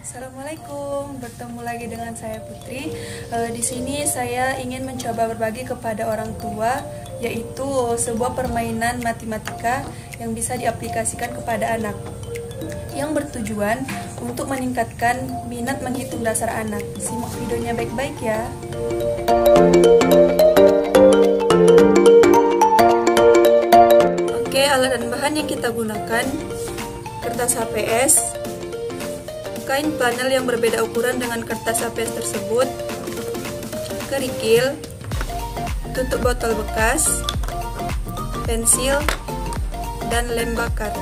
Assalamualaikum, bertemu lagi dengan saya Putri. Di sini saya ingin mencoba berbagi kepada orang tua, yaitu sebuah permainan matematika yang bisa diaplikasikan kepada anak, yang bertujuan untuk meningkatkan minat menghitung dasar anak. Simak videonya baik-baik ya. Oke, alat dan bahan yang kita gunakan: kertas HPS, kain flanel yang berbeda ukuran dengan kertas HPS tersebut, kerikil, tutup botol bekas, pensil, dan lem bakar.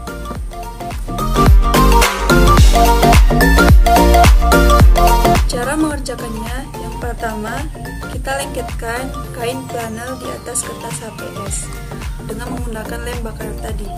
Cara mengerjakannya, yang pertama kita lengketkan kain flanel di atas kertas HPS dengan menggunakan lem bakar tadi.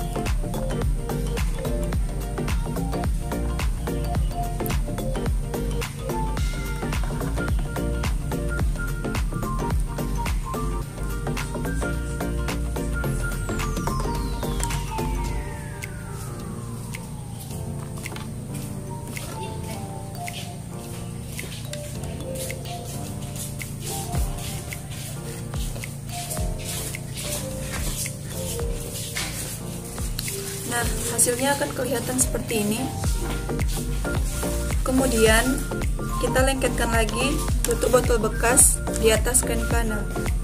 Nah, hasilnya akan kelihatan seperti ini. Kemudian, kita lengketkan lagi tutup botol bekas di atas kain flanel.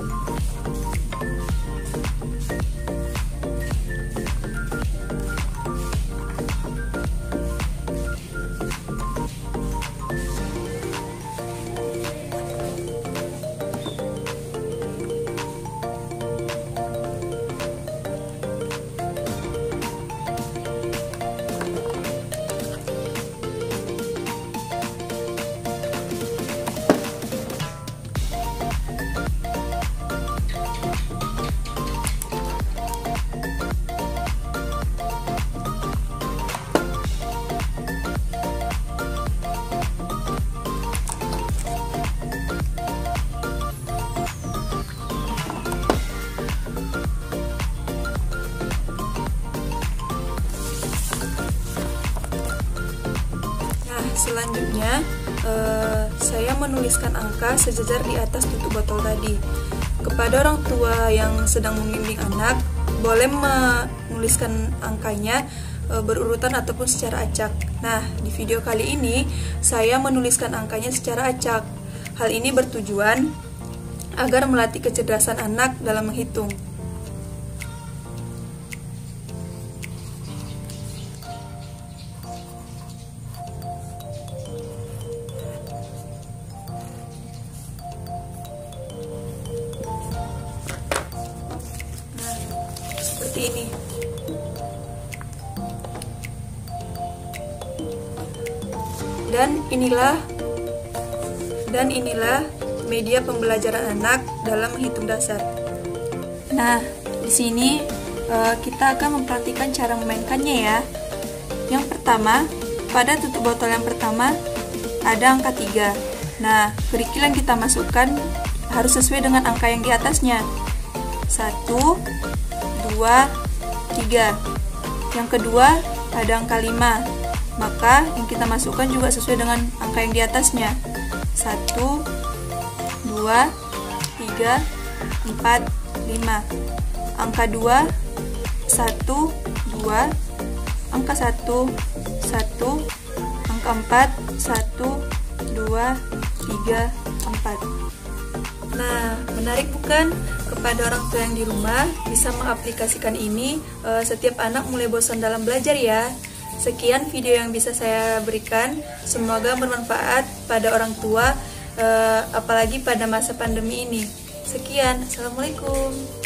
Selanjutnya, saya menuliskan angka sejajar di atas tutup botol tadi. Kepada orang tua yang sedang membimbing anak, boleh menuliskan angkanya berurutan ataupun secara acak. Nah, di video kali ini saya menuliskan angkanya secara acak. Hal ini bertujuan agar melatih kecerdasan anak dalam menghitung. Seperti ini. Dan inilah media pembelajaran anak dalam menghitung dasar. Nah, di sini kita akan memperhatikan cara memainkannya ya. Yang pertama, pada tutup botol yang pertama ada angka 3. Nah, kerikil yang kita masukkan harus sesuai dengan angka yang di atasnya. 1, 2, 3. Yang kedua ada angka 5, maka yang kita masukkan juga sesuai dengan angka yang di atasnya. 1, 2, 3, 4, 5. Angka 2, 1, 2. Angka 1, 1. Angka 4, 1, 2, 3, 4. Nah, menarik bukan? Kepada orang tua yang di rumah bisa mengaplikasikan ini setiap anak mulai bosan dalam belajar ya. Sekian video yang bisa saya berikan, semoga bermanfaat pada orang tua apalagi pada masa pandemi ini. Sekian, Assalamualaikum.